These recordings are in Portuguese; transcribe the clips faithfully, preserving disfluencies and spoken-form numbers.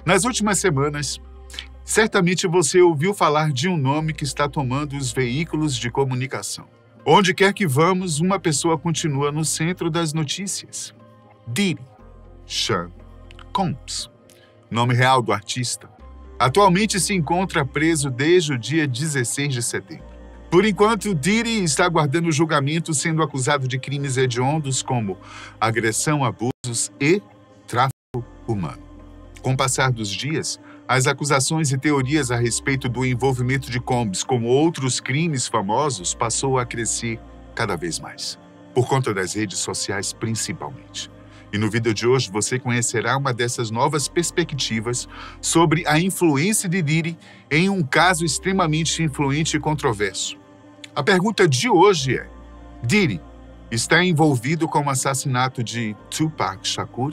Nas últimas semanas, certamente você ouviu falar de um nome que está tomando os veículos de comunicação. Onde quer que vamos, uma pessoa continua no centro das notícias. Diddy Sean Combs, nome real do artista, atualmente se encontra preso desde o dia dezesseis de setembro. Por enquanto, Diddy está aguardando julgamento, sendo acusado de crimes hediondos como agressão, abusos e tráfico humano. Com o passar dos dias, as acusações e teorias a respeito do envolvimento de Combs com outros crimes famosos passou a crescer cada vez mais, por conta das redes sociais principalmente. E no vídeo de hoje você conhecerá uma dessas novas perspectivas sobre a influência de Diddy em um caso extremamente influente e controverso. A pergunta de hoje é: Diddy está envolvido com o assassinato de Tupac Shakur?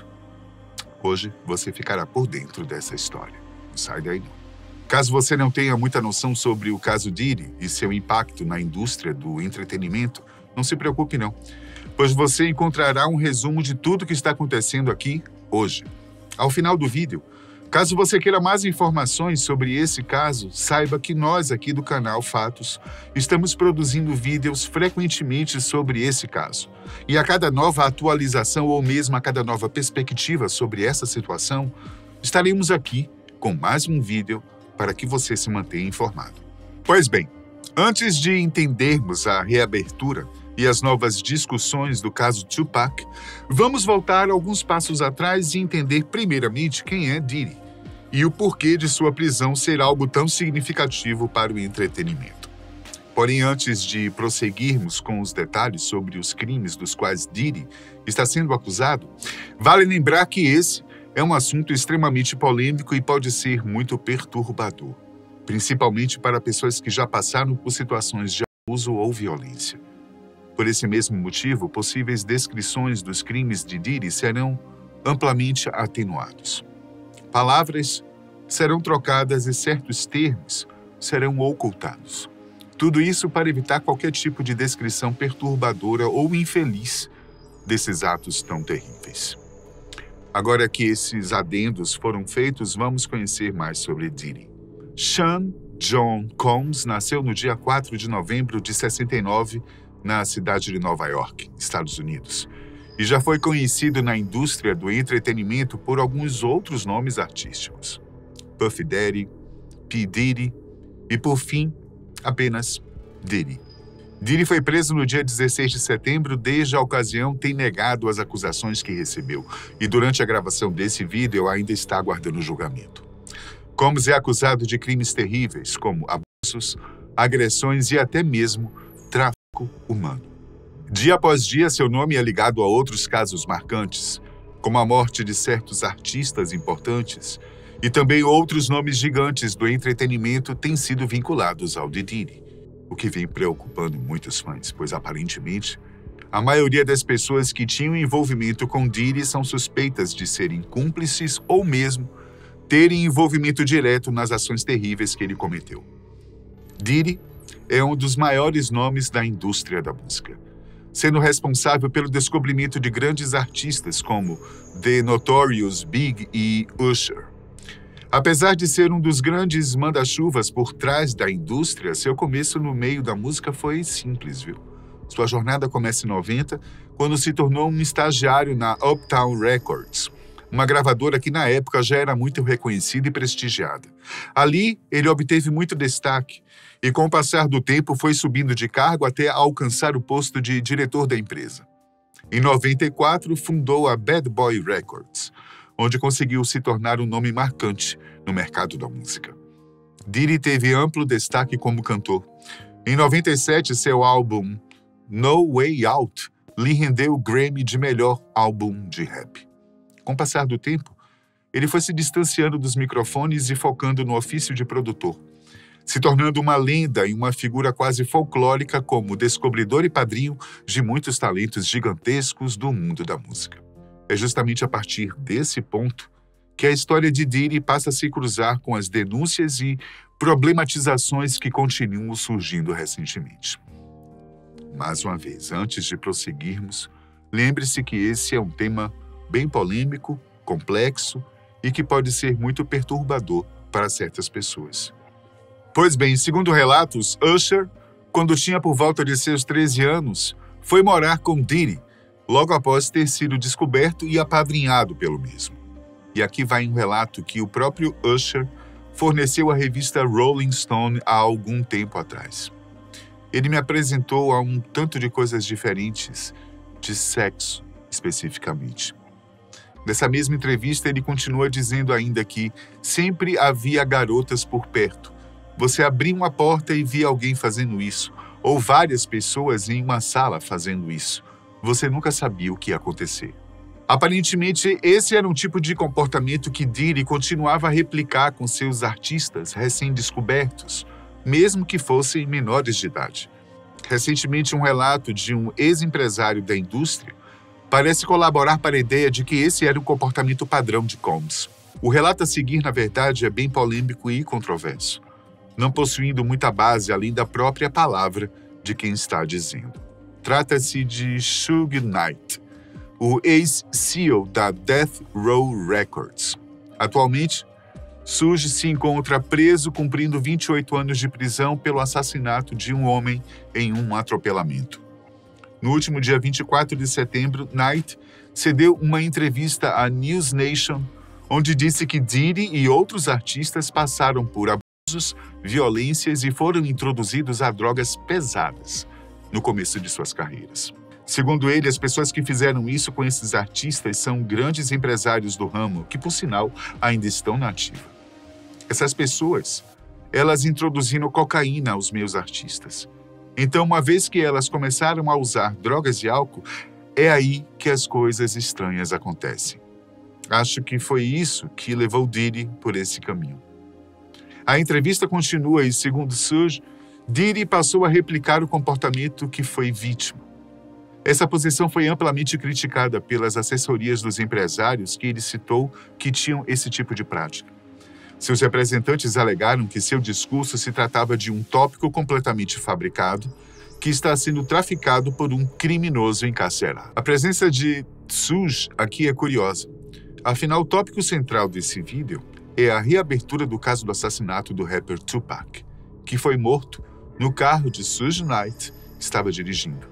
Hoje você ficará por dentro dessa história. Não sai daí não. Caso você não tenha muita noção sobre o caso Diddy e seu impacto na indústria do entretenimento, não se preocupe não, pois você encontrará um resumo de tudo que está acontecendo aqui hoje. Ao final do vídeo, caso você queira mais informações sobre esse caso, saiba que nós aqui do canal Fatos estamos produzindo vídeos frequentemente sobre esse caso. E a cada nova atualização ou mesmo a cada nova perspectiva sobre essa situação, estaremos aqui com mais um vídeo para que você se mantenha informado. Pois bem, antes de entendermos a reabertura e as novas discussões do caso Tupac, vamos voltar alguns passos atrás e entender primeiramente quem é Diddy e o porquê de sua prisão ser algo tão significativo para o entretenimento. Porém, antes de prosseguirmos com os detalhes sobre os crimes dos quais Diddy está sendo acusado, vale lembrar que esse é um assunto extremamente polêmico e pode ser muito perturbador, principalmente para pessoas que já passaram por situações de abuso ou violência. Por esse mesmo motivo, possíveis descrições dos crimes de Diddy serão amplamente atenuados. Palavras serão trocadas e certos termos serão ocultados. Tudo isso para evitar qualquer tipo de descrição perturbadora ou infeliz desses atos tão terríveis. Agora que esses adendos foram feitos, vamos conhecer mais sobre Diddy. Sean John Combs nasceu no dia quatro de novembro de sessenta e nove, na cidade de Nova York, Estados Unidos, e já foi conhecido na indústria do entretenimento por alguns outros nomes artísticos: Puff Daddy, P. Diddy e, por fim, apenas Diddy. Diddy foi preso no dia dezesseis de setembro. Desde a ocasião tem negado as acusações que recebeu e durante a gravação desse vídeo ainda está aguardando julgamento. Combs é acusado de crimes terríveis como abusos, agressões e até mesmo tráfico humano. Dia após dia, seu nome é ligado a outros casos marcantes, como a morte de certos artistas importantes, e também outros nomes gigantes do entretenimento têm sido vinculados ao de Diddy, o que vem preocupando muitos fãs, pois aparentemente a maioria das pessoas que tinham envolvimento com Diddy são suspeitas de serem cúmplices ou mesmo terem envolvimento direto nas ações terríveis que ele cometeu. Diddy é um dos maiores nomes da indústria da música, sendo responsável pelo descobrimento de grandes artistas como The Notorious Big e Usher. Apesar de ser um dos grandes manda-chuvas por trás da indústria, seu começo no meio da música foi simples, viu? Sua jornada começa em noventa, quando se tornou um estagiário na Uptown Records, uma gravadora que na época já era muito reconhecida e prestigiada. Ali, ele obteve muito destaque e, com o passar do tempo, foi subindo de cargo até alcançar o posto de diretor da empresa. Em noventa e quatro, fundou a Bad Boy Records, onde conseguiu se tornar um nome marcante no mercado da música. Diddy teve amplo destaque como cantor. Em noventa e sete, seu álbum No Way Out lhe rendeu o Grammy de melhor álbum de rap. Com o passar do tempo, ele foi se distanciando dos microfones e focando no ofício de produtor, se tornando uma lenda e uma figura quase folclórica como descobridor e padrinho de muitos talentos gigantescos do mundo da música. É justamente a partir desse ponto que a história de Diddy passa a se cruzar com as denúncias e problematizações que continuam surgindo recentemente. Mais uma vez, antes de prosseguirmos, lembre-se que esse é um tema bem polêmico, complexo e que pode ser muito perturbador para certas pessoas. Pois bem, segundo relatos, Usher, quando tinha por volta de seus treze anos, foi morar com Diddy, logo após ter sido descoberto e apadrinhado pelo mesmo. E aqui vai um relato que o próprio Usher forneceu à revista Rolling Stone há algum tempo atrás. Ele me apresentou a um tanto de coisas diferentes, de sexo especificamente. Nessa mesma entrevista, ele continua dizendo ainda que sempre havia garotas por perto. Você abria uma porta e via alguém fazendo isso, ou várias pessoas em uma sala fazendo isso. Você nunca sabia o que ia acontecer. Aparentemente, esse era um tipo de comportamento que Diddy continuava a replicar com seus artistas recém-descobertos, mesmo que fossem menores de idade. Recentemente, um relato de um ex-empresário da indústria parece colaborar para a ideia de que esse era o comportamento padrão de Combs. O relato a seguir, na verdade, é bem polêmico e controverso, não possuindo muita base além da própria palavra de quem está dizendo. Trata-se de Suge Knight, o ex-C E O da Death Row Records. Atualmente, Suge se encontra preso cumprindo vinte e oito anos de prisão pelo assassinato de um homem em um atropelamento. No último dia vinte e quatro de setembro, Knight cedeu uma entrevista à News Nation, onde disse que Diddy e outros artistas passaram por abusos, violências e foram introduzidos a drogas pesadas no começo de suas carreiras. Segundo ele, as pessoas que fizeram isso com esses artistas são grandes empresários do ramo, que, por sinal, ainda estão na ativa. Essas pessoas, elas introduziram cocaína aos meus artistas. Então, uma vez que elas começaram a usar drogas e álcool, é aí que as coisas estranhas acontecem. Acho que foi isso que levou Diddy por esse caminho. A entrevista continua e, segundo Suge, Diddy passou a replicar o comportamento que foi vítima. Essa posição foi amplamente criticada pelas assessorias dos empresários que ele citou que tinham esse tipo de prática. Seus representantes alegaram que seu discurso se tratava de um tópico completamente fabricado que está sendo traficado por um criminoso encarcerado. A presença de Suge aqui é curiosa. Afinal, o tópico central desse vídeo é a reabertura do caso do assassinato do rapper Tupac, que foi morto no carro de Suge Knight estava dirigindo.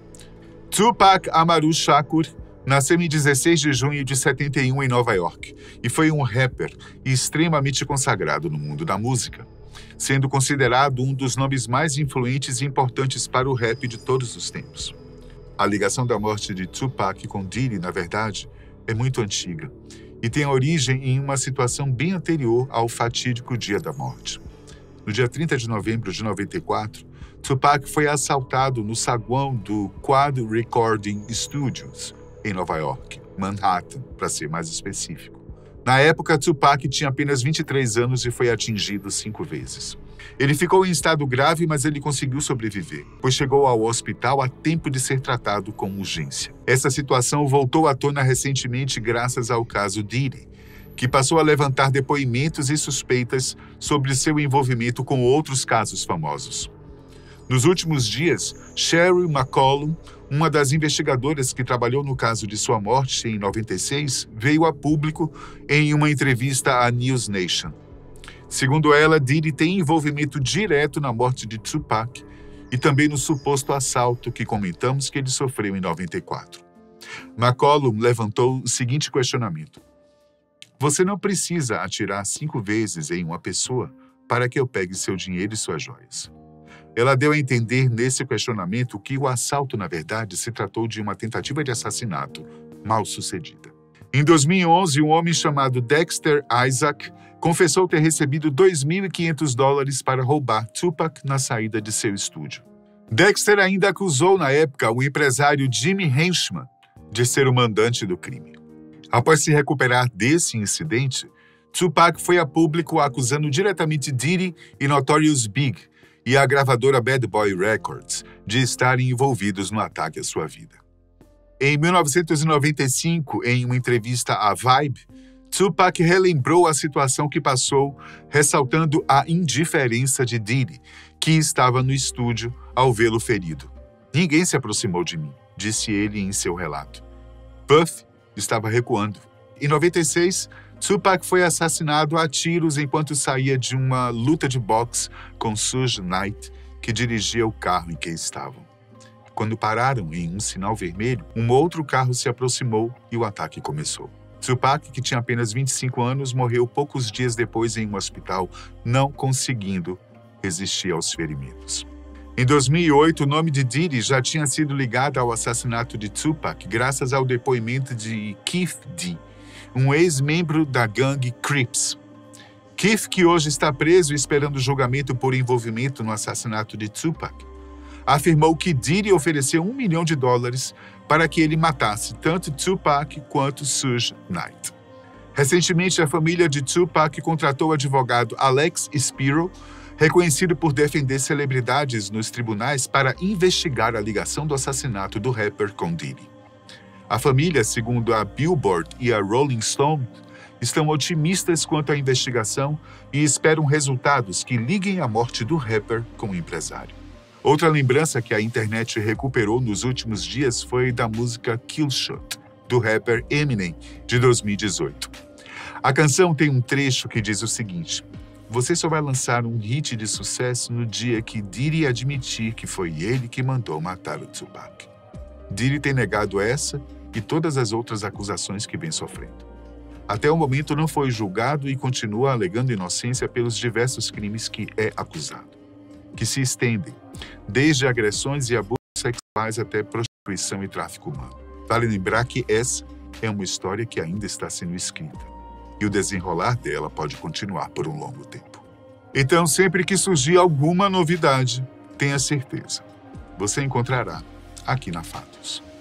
Tupac Amaru Shakur nasceu em dezesseis de junho de setenta e um em Nova York e foi um rapper extremamente consagrado no mundo da música, sendo considerado um dos nomes mais influentes e importantes para o rap de todos os tempos. A ligação da morte de Tupac com Diddy, na verdade, é muito antiga e tem origem em uma situação bem anterior ao fatídico dia da morte. No dia trinta de novembro de noventa e quatro, Tupac foi assaltado no saguão do Quad Recording Studios, em Nova York, Manhattan, para ser mais específico. Na época, Tupac tinha apenas vinte e três anos e foi atingido cinco vezes. Ele ficou em estado grave, mas ele conseguiu sobreviver, pois chegou ao hospital a tempo de ser tratado com urgência. Essa situação voltou à tona recentemente graças ao caso Diddy, que passou a levantar depoimentos e suspeitas sobre seu envolvimento com outros casos famosos. Nos últimos dias, Cheryl McCollum, uma das investigadoras que trabalhou no caso de sua morte em noventa e seis, veio a público em uma entrevista à News Nation. Segundo ela, Diddy tem envolvimento direto na morte de Tupac e também no suposto assalto que comentamos que ele sofreu em noventa e quatro. McCollum levantou o seguinte questionamento: você não precisa atirar cinco vezes em uma pessoa para que eu pegue seu dinheiro e suas joias. Ela deu a entender nesse questionamento que o assalto, na verdade, se tratou de uma tentativa de assassinato mal sucedida. Em dois mil e onze, um homem chamado Dexter Isaac confessou ter recebido dois mil e quinhentos dólares para roubar Tupac na saída de seu estúdio. Dexter ainda acusou, na época, o empresário Jimmy Henchman de ser o mandante do crime. Após se recuperar desse incidente, Tupac foi a público acusando diretamente Diddy e Notorious Big e a gravadora Bad Boy Records de estarem envolvidos no ataque à sua vida. Em mil novecentos e noventa e cinco, em uma entrevista à Vibe, Tupac relembrou a situação que passou, ressaltando a indiferença de Diddy, que estava no estúdio ao vê-lo ferido. Ninguém se aproximou de mim, disse ele em seu relato. Puff estava recuando. Em noventa e seis, Tupac foi assassinado a tiros enquanto saía de uma luta de boxe com Suge Knight, que dirigia o carro em que estavam. Quando pararam em um sinal vermelho, um outro carro se aproximou e o ataque começou. Tupac, que tinha apenas vinte e cinco anos, morreu poucos dias depois em um hospital, não conseguindo resistir aos ferimentos. Em dois mil e oito, o nome de Diddy já tinha sido ligado ao assassinato de Tupac graças ao depoimento de Keith D., um ex-membro da gangue Crips. Keith, que hoje está preso esperando julgamento por envolvimento no assassinato de Tupac, afirmou que Diddy ofereceu um milhão de dólares para que ele matasse tanto Tupac quanto Suge Knight. Recentemente, a família de Tupac contratou o advogado Alex Spiro, reconhecido por defender celebridades nos tribunais, para investigar a ligação do assassinato do rapper com Diddy. A família, segundo a Billboard e a Rolling Stone, estão otimistas quanto à investigação e esperam resultados que liguem a morte do rapper com o empresário. Outra lembrança que a internet recuperou nos últimos dias foi da música Kill Shot, do rapper Eminem, de dois mil e dezoito. A canção tem um trecho que diz o seguinte: "Você só vai lançar um hit de sucesso no dia que Diddy admitir que foi ele que mandou matar o Tupac." Diddy tem negado essa e todas as outras acusações que vem sofrendo. Até o momento não foi julgado e continua alegando inocência pelos diversos crimes que é acusado, que se estendem desde agressões e abusos sexuais até prostituição e tráfico humano. Vale lembrar que essa é uma história que ainda está sendo escrita, e o desenrolar dela pode continuar por um longo tempo. Então, sempre que surgir alguma novidade, tenha certeza, você encontrará aqui na Fatos.